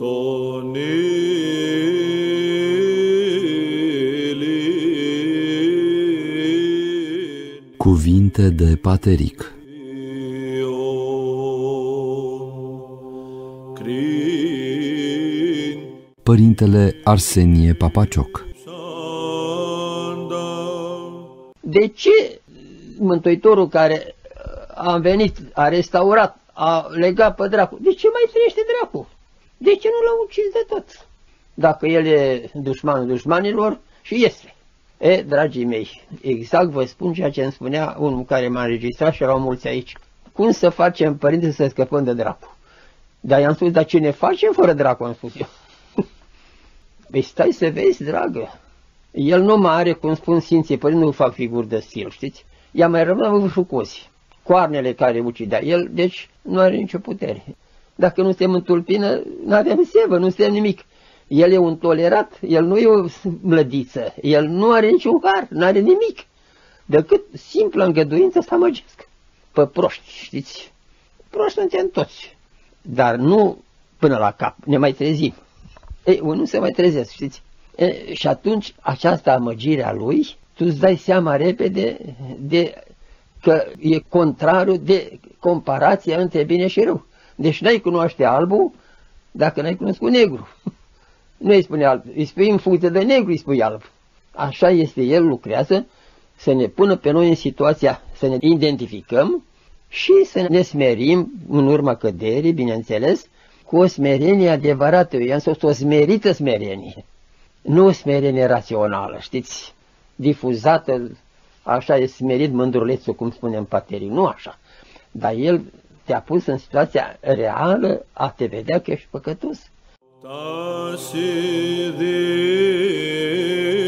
Cuvinte de Pateric. Părintele Arsenie Papacioc. De ce Mântuitorul care a venit, a restaurat, a legat pe dracu, de ce mai trăiește dracu? De ce nu l-a ucis de tot? Dacă el e dușmanul dușmanilor și este. Dragii mei, exact vă spun ceea ce îmi spunea unul care m-a înregistrat și erau mulți aici. Cum să facem, părinte, să scăpăm de dracu? Dar i-am spus, dar ce ne facem fără dracu, am spus eu. Păi stai să vezi, dragă. El nu mai are, cum spun Sfinții Părinți, nu fac figuri de stil, știți? Ea mai rămâne șucosi. Coarnele care ucidea el, deci nu are nicio putere. Dacă nu suntem în tulpină, nu avem sevă, nu suntem nimic. El e un tolerat, el nu e o mlădiță, el nu are niciun har, nu are nimic, decât simplă îngăduință să amăgească. Pe proști, știți? Proști suntem toți, dar nu până la cap, ne mai trezim. Unul se mai trezesc, știți? Și atunci această amăgire a lui, tu îți dai seama repede că e contrarul de comparația între bine și rău. Deci n-ai cunoaște albul dacă n-ai cunoscut negru. Nu îi spune alb, îi spui în funcție de negru, îi spui alb. Așa este, el lucrează să ne pună pe noi în situația să ne identificăm și să ne smerim în urma căderii, bineînțeles, cu o smerenie adevărată. Eu am spus o smerită smerenie, nu o smerenie rațională, știți, difuzată, așa e smerit mândrulețul, cum spunem Pateric, nu așa. Dar el te-a pus în situația reală a te vedea că ești păcătos.